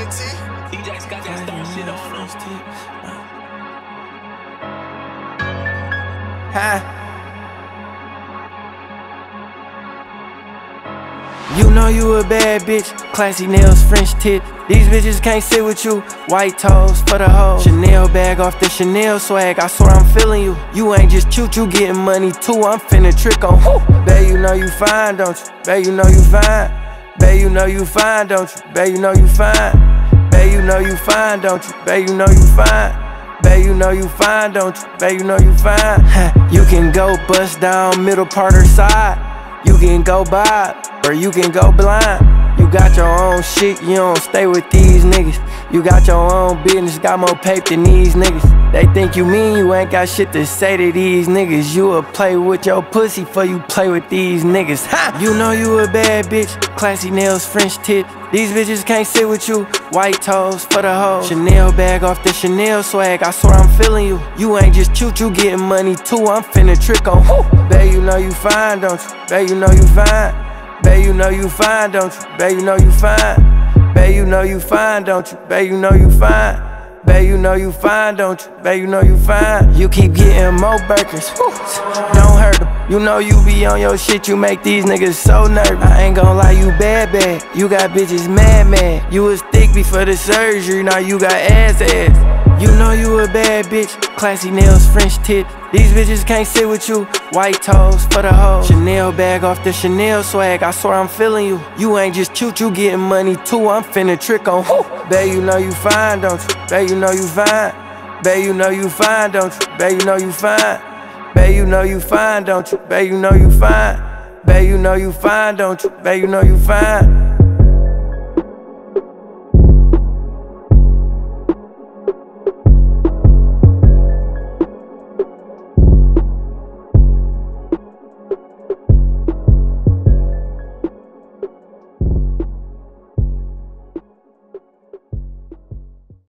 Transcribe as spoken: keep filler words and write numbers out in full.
D J got that star shit on them. Huh? You know you a bad bitch, classy nails, French tip. These bitches can't sit with you, white toes for the hoe. Chanel bag off the Chanel swag, I swear I'm feeling you. You ain't just cute, you getting money too, I'm finna trick on who? Babe, you know you fine, don't you? Babe, you know you fine. Babe, you know you fine, don't you? Babe, you know you fine. Babe, you know you fine, don't you? Babe, you know you fine. Babe, you know you fine, don't you? Babe, you know you fine. You can go bust down middle part or side. You can go bob, or you can go blind. You got your own shit, you don't stay with these niggas. You got your own business, got more paper than these niggas. They think you mean you ain't got shit to say to these niggas. You will play with your pussy before you play with these niggas. Ha! You know you a bad bitch, classy nails, French tip. These bitches can't sit with you, white toes for the hoe. Chanel bag off the Chanel swag, I swear I'm feeling you. You ain't just cute, you getting money too, I'm finna trick on who? Babe, you know you fine, don't you? Babe, you know you fine. Babe, you know you fine, don't you? Babe, you know you fine. Babe, you know you fine, don't you? Babe, you know you fine. Babe, you know you fine, don't you? Babe, you know you fine. You keep getting more burgers, don't hurt them. You know you be on your shit, you make these niggas so nervous. I ain't gon' lie, you bad bad. You got bitches mad mad. You was thick before the surgery, now you got ass ass. You know you a bad bitch, classy nails, French tip. These bitches can't sit with you, white toes for the hoe. Chanel bag off the Chanel swag, I swear I'm feeling you. You ain't just cute, you getting money too, I'm finna trick on who? Babe, you know you fine, don't you? Babe, you know you fine. Babe, you know you fine, don't you? Babe, you know you fine. Babe, you know you fine, don't you? Babe, you know you fine. Babe, you know you fine, don't you? Babe, you know you fine.